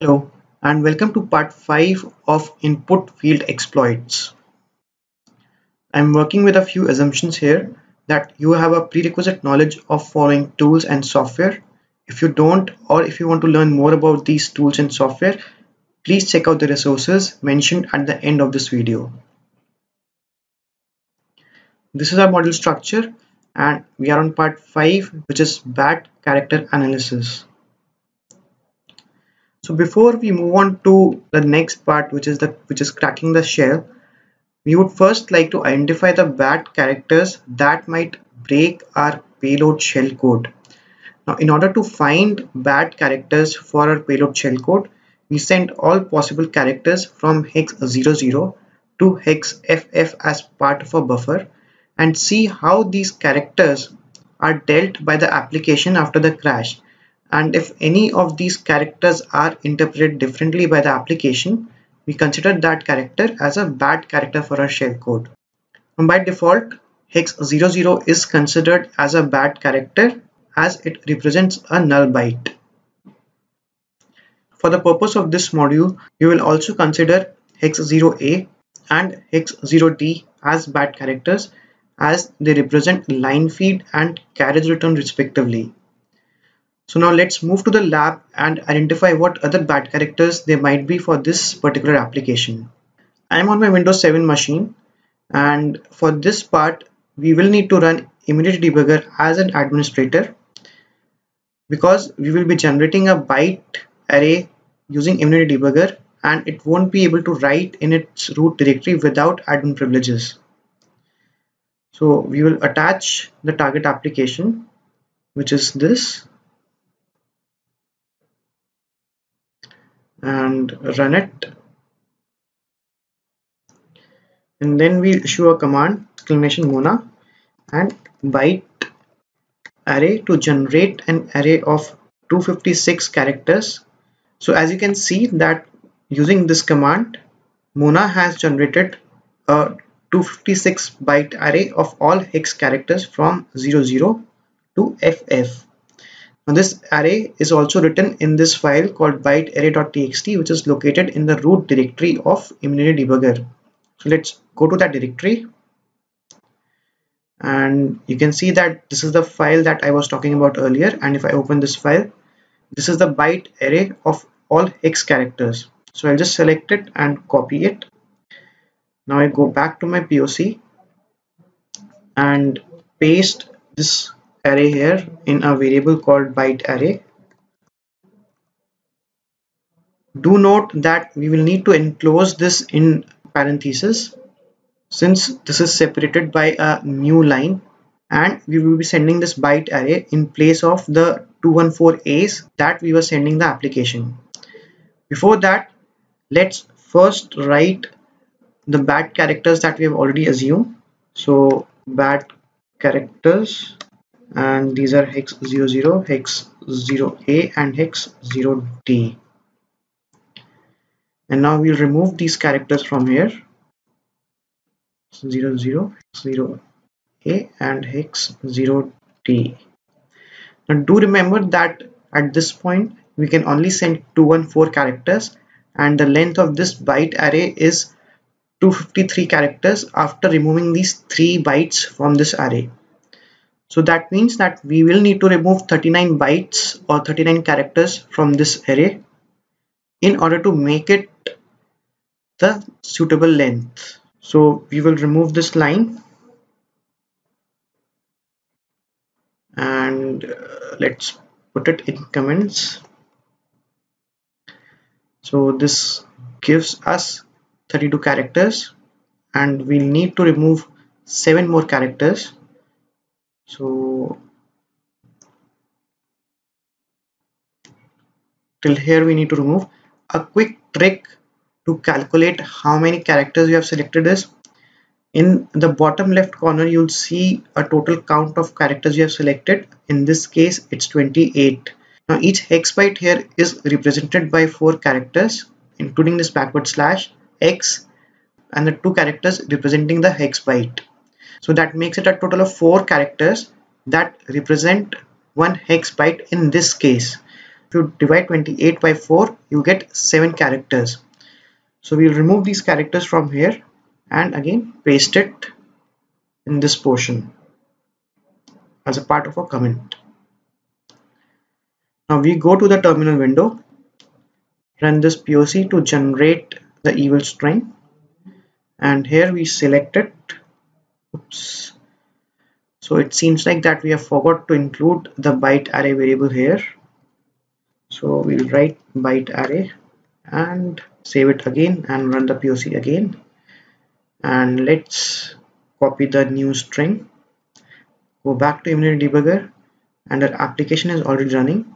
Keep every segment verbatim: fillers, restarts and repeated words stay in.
Hello and welcome to part five of input field exploits. I'm working with a few assumptions here that you have a prerequisite knowledge of following tools and software. If you don't, or if you want to learn more about these tools and software, please check out the resources mentioned at the end of this video. This is our module structure and we are on part five, which is B A T character analysis. So before we move on to the next part, which is the which is cracking the shell, we would first like to identify the B A T characters that might break our payload shellcode. Now, in order to find B A T characters for our payload shellcode, we send all possible characters from hex zero zero to hex F F as part of a buffer and see how these characters are dealt by the application after the crash. And if any of these characters are interpreted differently by the application, we consider that character as a B A T character for our shellcode. And by default, hex zero zero is considered as a B A T character as it represents a null byte. For the purpose of this module, we will also consider hex zero A and hex zero D as B A T characters as they represent line feed and carriage return respectively. So now let's move to the lab and identify what other B A T characters there might be for this particular application. I am on my Windows seven machine, and for this part we will need to run Immunity Debugger as an administrator because we will be generating a byte array using Immunity Debugger and it won't be able to write in its root directory without admin privileges. So we will attach the target application, which is this, and run it, and then we issue a command exclamation mona and byte array to generate an array of two hundred fifty-six characters. So as you can see that using this command, Mona has generated a two hundred fifty-six byte array of all hex characters from zero zero to F F. Now this array is also written in this file called bytearray.txt, which is located in the root directory of Immunity Debugger. So let's go to that directory, and you can see that this is the file that I was talking about earlier, and if I open this file, this is the byte array of all hex characters. So I'll just select it and copy it. Now I go back to my P O C and paste this array here in a variable called byte array. Do note that we will need to enclose this in parentheses since this is separated by a new line, and we will be sending this byte array in place of the two hundred fourteen A's that we were sending the application. Before that, let's first write the B A T characters that we have already assumed. So B A T characters, and these are hex zero zero, hex zero A and hex zero D. And now we'll remove these characters from here, zero zero, zero A and hex zero D. Now do remember that at this point we can only send two hundred fourteen characters, and the length of this byte array is two hundred fifty-three characters after removing these three bytes from this array. So that means that we will need to remove thirty-nine bytes or thirty-nine characters from this array in order to make it the suitable length. So we will remove this line, and uh, let's put it in comments. So this gives us thirty-two characters, and we'll need to remove seven more characters. So till here we need to remove. A quick trick to calculate how many characters you have selected is, in the bottom left corner you'll see a total count of characters you have selected. In this case it's twenty-eight. Now each hex byte here is represented by four characters, including this backward slash X and the two characters representing the hex byte. So that makes it a total of four characters that represent one hex byte in this case. if you divide twenty-eight by four, you get seven characters. So we'll remove these characters from here and again paste it in this portion as a part of a comment. Now we go to the terminal window, run this P O C to generate the evil string, and here we select it. Oops. So it seems like that we have forgot to include the byte array variable here. So we'll write byte array and save it again and run the P O C again. And let's copy the new string, go back to Emulator Debugger, and our application is already running.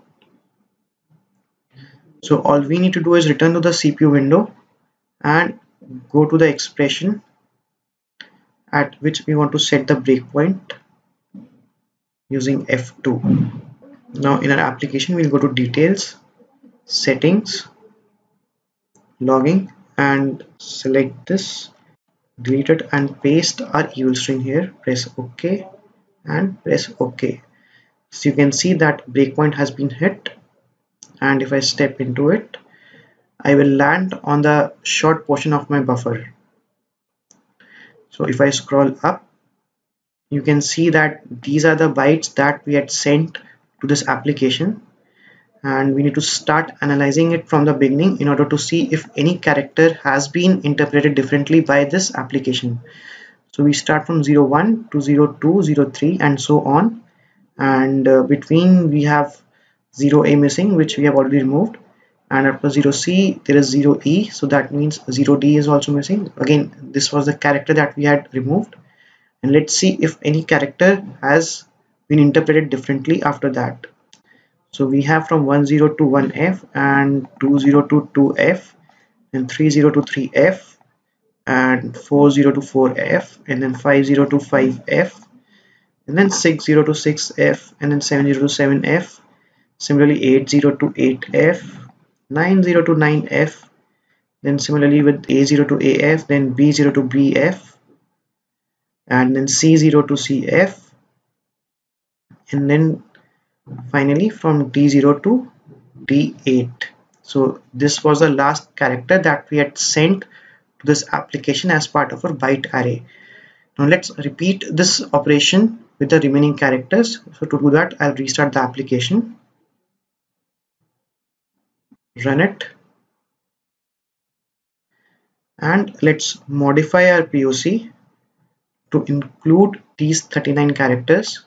So all we need to do is return to the C P U window and go to the expression at which we want to set the breakpoint using F two. Now in our application we'll go to details, settings, logging, and select this, delete it and paste our evil string here. Press OK and press OK. So you can see that breakpoint has been hit, and if I step into it, I will land on the short portion of my buffer. So if I scroll up, you can see that these are the bytes that we had sent to this application, and we need to start analyzing it from the beginning in order to see if any character has been interpreted differently by this application. So we start from zero one to zero two, zero three, and so on, and uh, between we have zero A missing, which we have already removed, and after zero C there is zero E, so that means zero D is also missing. Again, this was the character that we had removed, and let's see if any character has been interpreted differently after that. So we have from one zero to one F and two zero to two F and three zero to three F and four zero to four F and then five zero to five F and then six zero to six F and then seven zero to seven F. Similarly eight zero to eight F, nine zero to nine F, then similarly with A zero to A F, then B zero to B F, and then C zero to C F, and then finally from D zero to D eight. So this was the last character that we had sent to this application as part of our byte array. Now let's repeat this operation with the remaining characters. So to do that, I'll restart the application, run it, and let's modify our P O C to include these thirty-nine characters.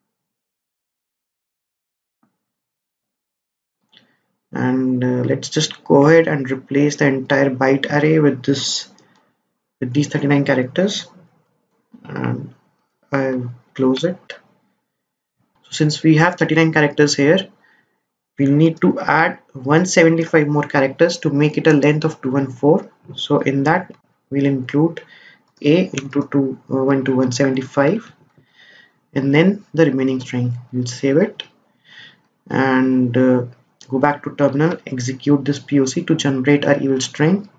And uh, let's just go ahead and replace the entire byte array with this with these thirty-nine characters, and I'll close it. So since we have thirty-nine characters here, we'll need to add one hundred seventy-five more characters to make it a length of two hundred fourteen. So in that we'll include A into two, uh, one to one hundred seventy-five, and then the remaining string. We'll save it and uh, go back to terminal, execute this P O C to generate our evil string,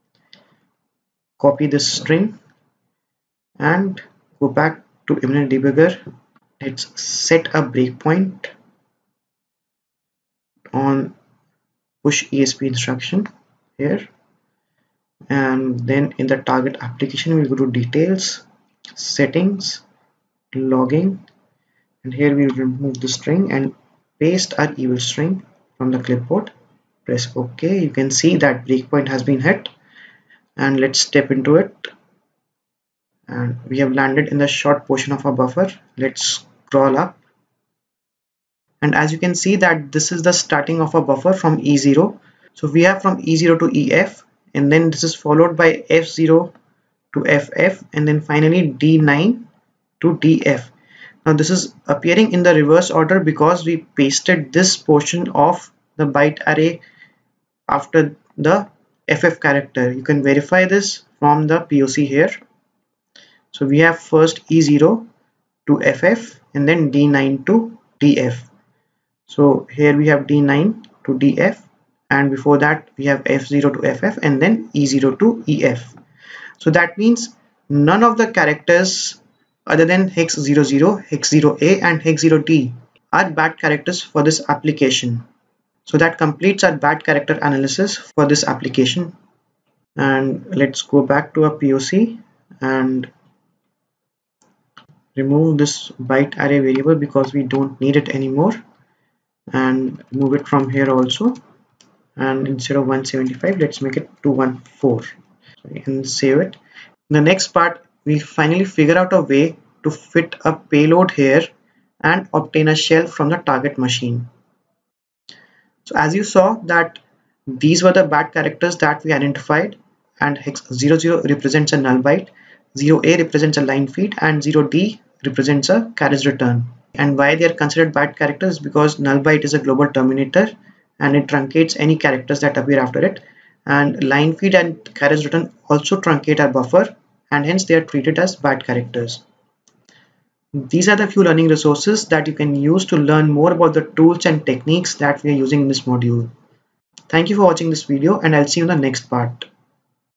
copy this string and go back to Emulator Debugger. Let's set a breakpoint on push E S P instruction here, and then in the target application we'll go to details, settings, logging, and here we'll remove the string and paste our evil string from the clipboard. Press OK. You can see that breakpoint has been hit, and let's step into it, and we have landed in the short portion of our buffer. Let's scroll up, and as you can see that this is the starting of a buffer from E zero. So we have from E zero to E F, and then this is followed by F zero to F F, and then finally D nine to D F. Now this is appearing in the reverse order because we pasted this portion of the byte array after the F F character. You can verify this from the P O C here. So we have first E zero to F F and then D nine to D F. So here we have D nine to D F, and before that we have F zero to F F and then E zero to E F. So that means none of the characters other than hex zero zero, hex zero A and hex zero D are bad characters for this application. So that completes our bad character analysis for this application. And let's go back to our P O C and remove this byte array variable because we don't need it anymore, and move it from here also, and instead of one seventy-five let's make it two fourteen and save it. In the next part we finally figure out a way to fit a payload here and obtain a shell from the target machine. So as you saw that these were the bad characters that we identified, and hex zero zero represents a null byte, zero A represents a line feed, and zero D represents a carriage return. And why they are considered bad characters? Because null byte is a global terminator and it truncates any characters that appear after it, and line feed and carriage return also truncate our buffer, and hence they are treated as bad characters. These are the few learning resources that you can use to learn more about the tools and techniques that we are using in this module. Thank you for watching this video, and I'll see you in the next part.